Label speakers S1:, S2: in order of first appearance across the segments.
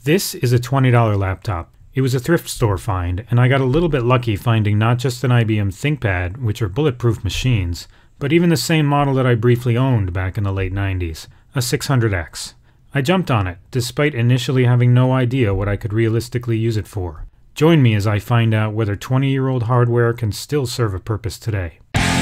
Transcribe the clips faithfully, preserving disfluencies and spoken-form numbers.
S1: This is a twenty dollar laptop. It was a thrift store find, and I got a little bit lucky finding not just an I B M ThinkPad, which are bulletproof machines, but even the same model that I briefly owned back in the late nineties, a six hundred X. I jumped on it, despite initially having no idea what I could realistically use it for. Join me as I find out whether twenty-year-old hardware can still serve a purpose today.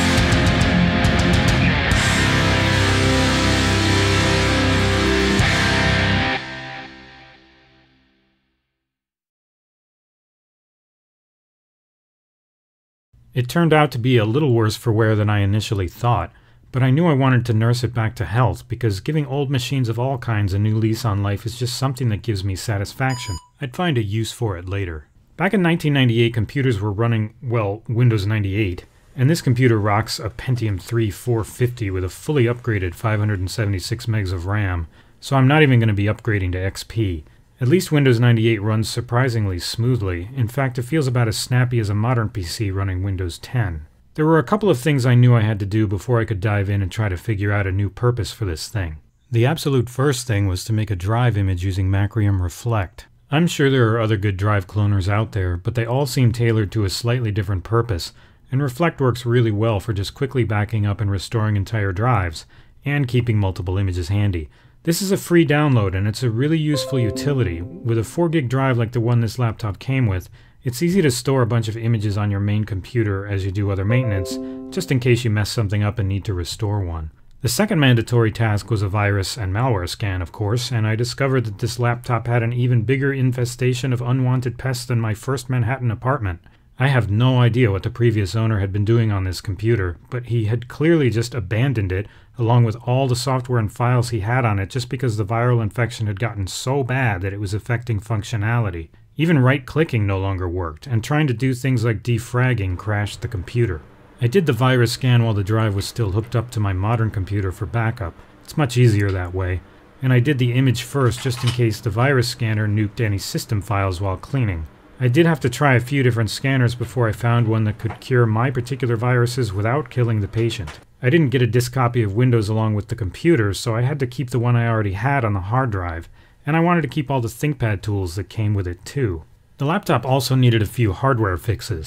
S1: It turned out to be a little worse for wear than I initially thought, but I knew I wanted to nurse it back to health because giving old machines of all kinds a new lease on life is just something that gives me satisfaction. I'd find a use for it later. Back in nineteen ninety-eight, computers were running, well, Windows ninety-eight, and this computer rocks a Pentium three four fifty with a fully upgraded five hundred seventy-six megs of RAM, so I'm not even going to be upgrading to X P. At least Windows ninety-eight runs surprisingly smoothly. In fact, it feels about as snappy as a modern P C running Windows ten. There were a couple of things I knew I had to do before I could dive in and try to figure out a new purpose for this thing. The absolute first thing was to make a drive image using Macrium Reflect. I'm sure there are other good drive cloners out there, but they all seem tailored to a slightly different purpose, and Reflect works really well for just quickly backing up and restoring entire drives, and keeping multiple images handy. This is a free download, and it's a really useful utility. With a four gig drive like the one this laptop came with, it's easy to store a bunch of images on your main computer as you do other maintenance, just in case you mess something up and need to restore one. The second mandatory task was a virus and malware scan, of course, and I discovered that this laptop had an even bigger infestation of unwanted pests than my first Manhattan apartment. I have no idea what the previous owner had been doing on this computer, but he had clearly just abandoned it, along with all the software and files he had on it, just because the viral infection had gotten so bad that it was affecting functionality. Even right-clicking no longer worked, and trying to do things like defragging crashed the computer. I did the virus scan while the drive was still hooked up to my modern computer for backup. It's much easier that way. And I did the image first just in case the virus scanner nuked any system files while cleaning. I did have to try a few different scanners before I found one that could cure my particular viruses without killing the patient. I didn't get a disk copy of Windows along with the computer, so I had to keep the one I already had on the hard drive, and I wanted to keep all the ThinkPad tools that came with it too. The laptop also needed a few hardware fixes.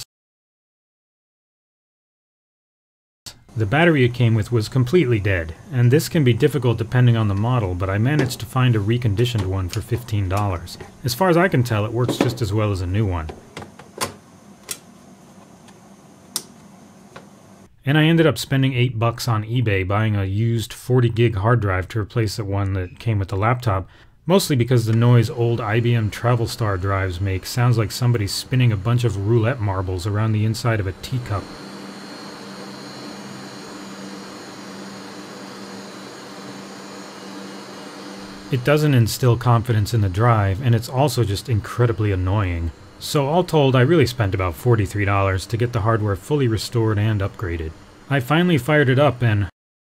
S1: The battery it came with was completely dead, and this can be difficult depending on the model, but I managed to find a reconditioned one for fifteen dollars. As far as I can tell, it works just as well as a new one. And I ended up spending eight bucks on eBay buying a used forty gig hard drive to replace the one that came with the laptop, mostly because the noise old I B M TravelStar drives make sounds like somebody spinning a bunch of roulette marbles around the inside of a teacup. It doesn't instill confidence in the drive, and it's also just incredibly annoying. So all told, I really spent about forty-three dollars to get the hardware fully restored and upgraded. I finally fired it up and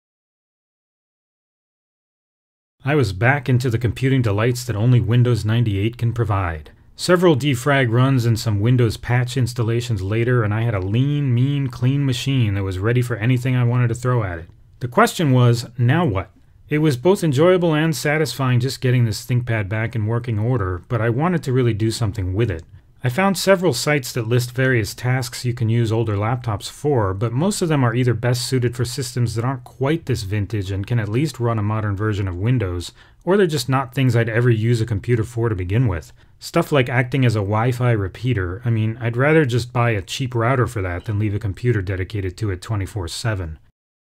S1: I was back into the computing delights that only Windows ninety-eight can provide. Several defrag runs and some Windows patch installations later, and I had a lean, mean, clean machine that was ready for anything I wanted to throw at it. The question was, now what? It was both enjoyable and satisfying just getting this ThinkPad back in working order, but I wanted to really do something with it. I found several sites that list various tasks you can use older laptops for, but most of them are either best suited for systems that aren't quite this vintage and can at least run a modern version of Windows, or they're just not things I'd ever use a computer for to begin with. Stuff like acting as a Wi-Fi repeater. I mean, I'd rather just buy a cheap router for that than leave a computer dedicated to it twenty-four seven.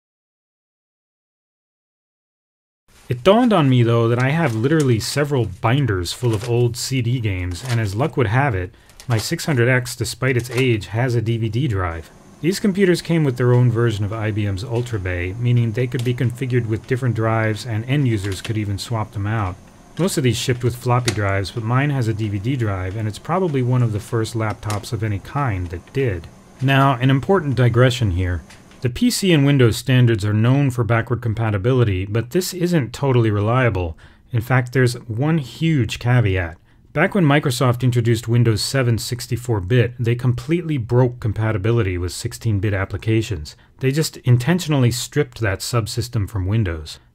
S1: It dawned on me, though, that I have literally several binders full of old C D games, and as luck would have it, my six hundred X, despite its age, has a D V D drive. These computers came with their own version of I B M's Ultra Bay, meaning they could be configured with different drives, and end users could even swap them out. Most of these shipped with floppy drives, but mine has a D V D drive, and it's probably one of the first laptops of any kind that did. Now, an important digression here. The P C and Windows standards are known for backward compatibility, but this isn't totally reliable. In fact, there's one huge caveat. Back when Microsoft introduced Windows seven sixty-four bit, they completely broke compatibility with sixteen bit applications. They just intentionally stripped that subsystem from Windows.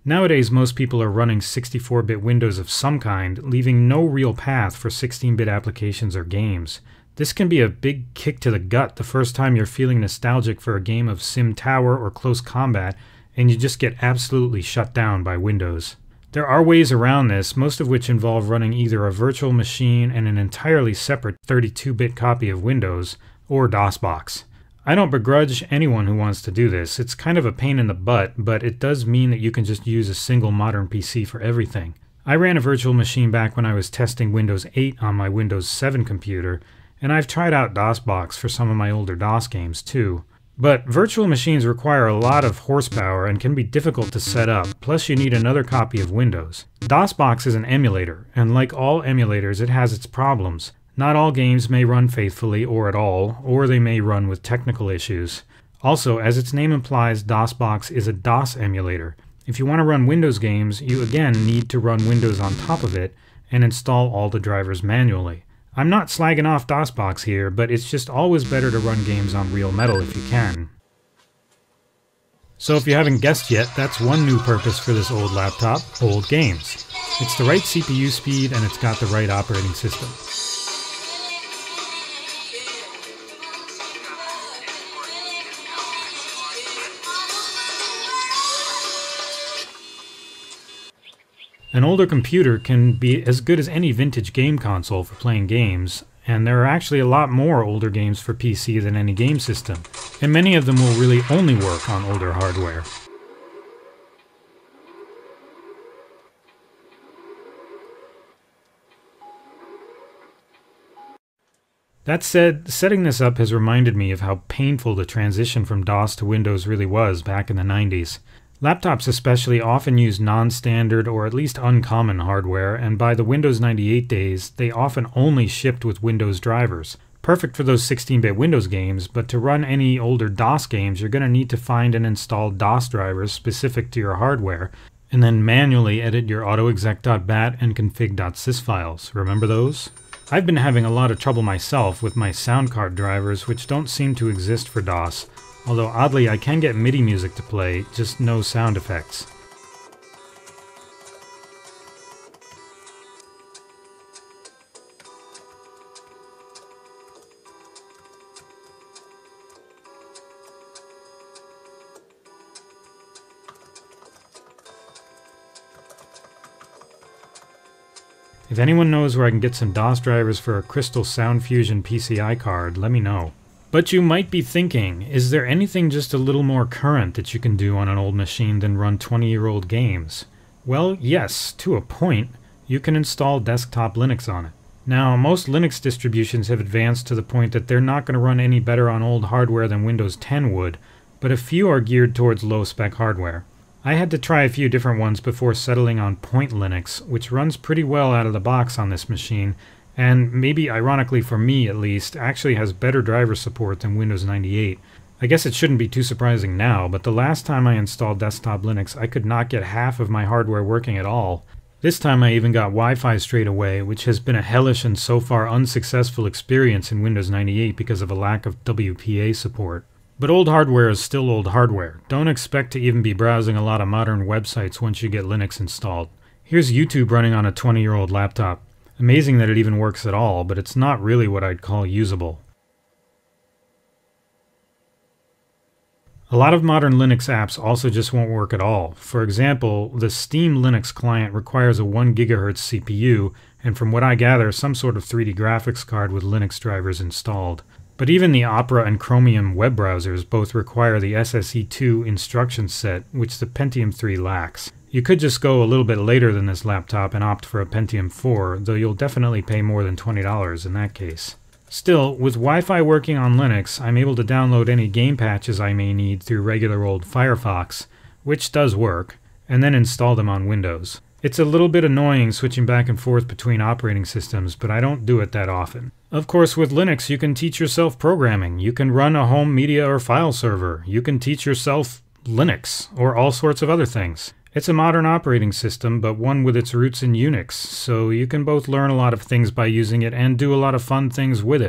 S1: Nowadays, most people are running sixty-four bit Windows of some kind, leaving no real path for sixteen bit applications or games. This can be a big kick to the gut the first time you're feeling nostalgic for a game of Sim Tower or Close Combat, and you just get absolutely shut down by Windows. There are ways around this, most of which involve running either a virtual machine and an entirely separate thirty-two bit copy of Windows, or DOSBox. I don't begrudge anyone who wants to do this. It's kind of a pain in the butt, but it does mean that you can just use a single modern P C for everything. I ran a virtual machine back when I was testing Windows eight on my Windows seven computer, and I've tried out DOSBox for some of my older DOS games too. But virtual machines require a lot of horsepower and can be difficult to set up, plus you need another copy of Windows. DOSBox is an emulator, and like all emulators, it has its problems. Not all games may run faithfully or at all, or they may run with technical issues. Also, as its name implies, DOSBox is a DOS emulator. If you want to run Windows games, you again need to run Windows on top of it and install all the drivers manually. I'm not slagging off DOSBox here, but it's just always better to run games on real metal if you can. So if you haven't guessed yet, that's one new purpose for this old laptop: old games. It's the right C P U speed and it's got the right operating system. An older computer can be as good as any vintage game console for playing games, and there are actually a lot more older games for P C than any game system, and many of them will really only work on older hardware. That said, setting this up has reminded me of how painful the transition from DOS to Windows really was back in the nineties. Laptops especially often use non-standard or at least uncommon hardware, and by the Windows ninety-eight days, they often only shipped with Windows drivers. Perfect for those sixteen bit Windows games, but to run any older DOS games, you're going to need to find and install DOS drivers specific to your hardware, and then manually edit your autoexec.bat and config.sys files. Remember those? I've been having a lot of trouble myself with my sound card drivers, which don't seem to exist for DOS. Although oddly I can get MIDI music to play, just no sound effects. If anyone knows where I can get some DOS drivers for a CrystalSound Fusion P C I card, let me know. But you might be thinking, is there anything just a little more current that you can do on an old machine than run twenty-year-old games? Well, yes, to a point. You can install desktop Linux on it. Now, most Linux distributions have advanced to the point that they're not going to run any better on old hardware than Windows ten would, but a few are geared towards low-spec hardware. I had to try a few different ones before settling on Point Linux, which runs pretty well out of the box on this machine, and maybe ironically for me at least, actually has better driver support than Windows ninety-eight. I guess it shouldn't be too surprising now, but the last time I installed desktop Linux I could not get half of my hardware working at all. This time I even got Wi-Fi straight away, which has been a hellish and so far unsuccessful experience in Windows ninety-eight because of a lack of W P A support. But old hardware is still old hardware. Don't expect to even be browsing a lot of modern websites once you get Linux installed. Here's YouTube running on a twenty-year-old laptop. Amazing that it even works at all, but it's not really what I'd call usable. A lot of modern Linux apps also just won't work at all. For example, the Steam Linux client requires a one gigahertz C P U, and from what I gather, some sort of three D graphics card with Linux drivers installed. But even the Opera and Chromium web browsers both require the S S E two instruction set, which the Pentium three lacks. You could just go a little bit later than this laptop and opt for a Pentium four, though you'll definitely pay more than twenty dollars in that case. Still, with Wi-Fi working on Linux, I'm able to download any game patches I may need through regular old Firefox, which does work, and then install them on Windows. It's a little bit annoying switching back and forth between operating systems, but I don't do it that often. Of course, with Linux you can teach yourself programming, you can run a home media or file server, you can teach yourself Linux, or all sorts of other things. It's a modern operating system, but one with its roots in Unix, so you can both learn a lot of things by using it and do a lot of fun things with it.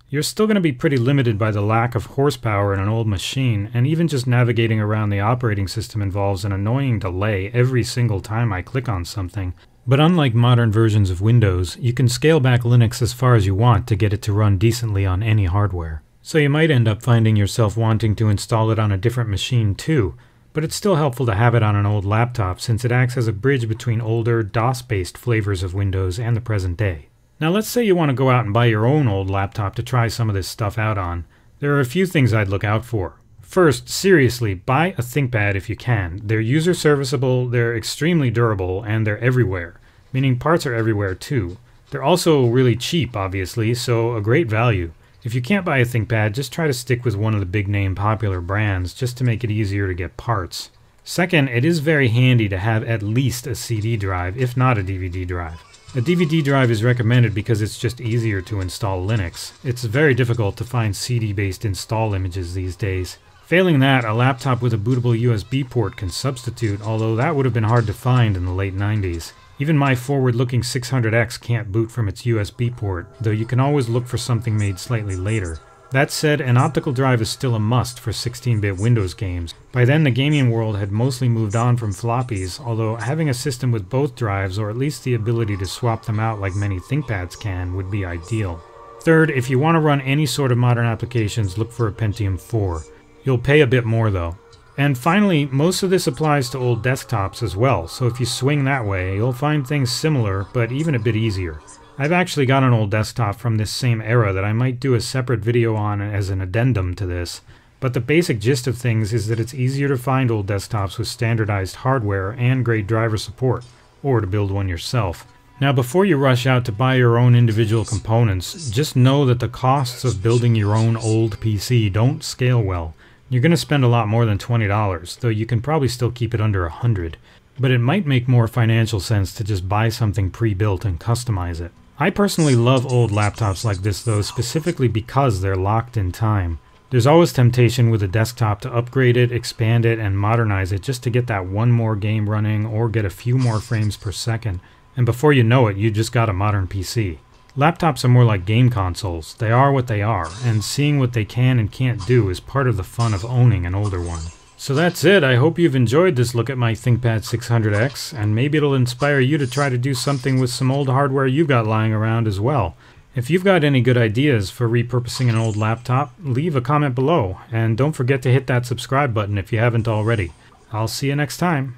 S1: You're still going to be pretty limited by the lack of horsepower in an old machine, and even just navigating around the operating system involves an annoying delay every single time I click on something. But unlike modern versions of Windows, you can scale back Linux as far as you want to get it to run decently on any hardware. So you might end up finding yourself wanting to install it on a different machine too, but it's still helpful to have it on an old laptop since it acts as a bridge between older, DOS-based flavors of Windows and the present day. Now let's say you want to go out and buy your own old laptop to try some of this stuff out on. There are a few things I'd look out for. First, seriously, buy a ThinkPad if you can. They're user serviceable, they're extremely durable, and they're everywhere. Meaning parts are everywhere too. They're also really cheap, obviously, so a great value. If you can't buy a ThinkPad, just try to stick with one of the big name popular brands just to make it easier to get parts. Second, it is very handy to have at least a C D drive, if not a D V D drive. A D V D drive is recommended because it's just easier to install Linux. It's very difficult to find C D-based install images these days. Failing that, a laptop with a bootable U S B port can substitute, although that would have been hard to find in the late nineties. Even my forward-looking six hundred X can't boot from its U S B port, though you can always look for something made slightly later. That said, an optical drive is still a must for sixteen bit Windows games. By then the gaming world had mostly moved on from floppies, although having a system with both drives, or at least the ability to swap them out like many ThinkPads can, would be ideal. Third, if you want to run any sort of modern applications, look for a Pentium four. You'll pay a bit more though. And finally, most of this applies to old desktops as well, so if you swing that way, you'll find things similar, but even a bit easier. I've actually got an old desktop from this same era that I might do a separate video on as an addendum to this, but the basic gist of things is that it's easier to find old desktops with standardized hardware and great driver support, or to build one yourself. Now before you rush out to buy your own individual components, just know that the costs of building your own old P C don't scale well. You're going to spend a lot more than twenty dollars, though you can probably still keep it under one hundred dollars. But it might make more financial sense to just buy something pre-built and customize it. I personally love old laptops like this though, specifically because they're locked in time. There's always temptation with a desktop to upgrade it, expand it, and modernize it just to get that one more game running or get a few more frames per second. And before you know it, you just got a modern P C. Laptops are more like game consoles. They are what they are, and seeing what they can and can't do is part of the fun of owning an older one. So that's it. I hope you've enjoyed this look at my ThinkPad six hundred X, and maybe it'll inspire you to try to do something with some old hardware you've got lying around as well. If you've got any good ideas for repurposing an old laptop, leave a comment below, and don't forget to hit that subscribe button if you haven't already. I'll see you next time.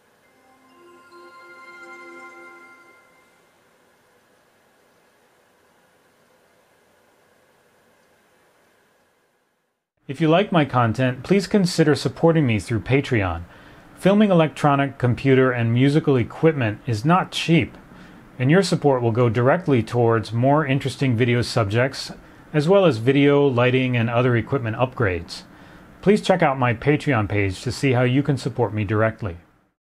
S1: If you like my content, please consider supporting me through Patreon. Filming electronic, computer, and musical equipment is not cheap, and your support will go directly towards more interesting video subjects, as well as video, lighting, and other equipment upgrades. Please check out my Patreon page to see how you can support me directly.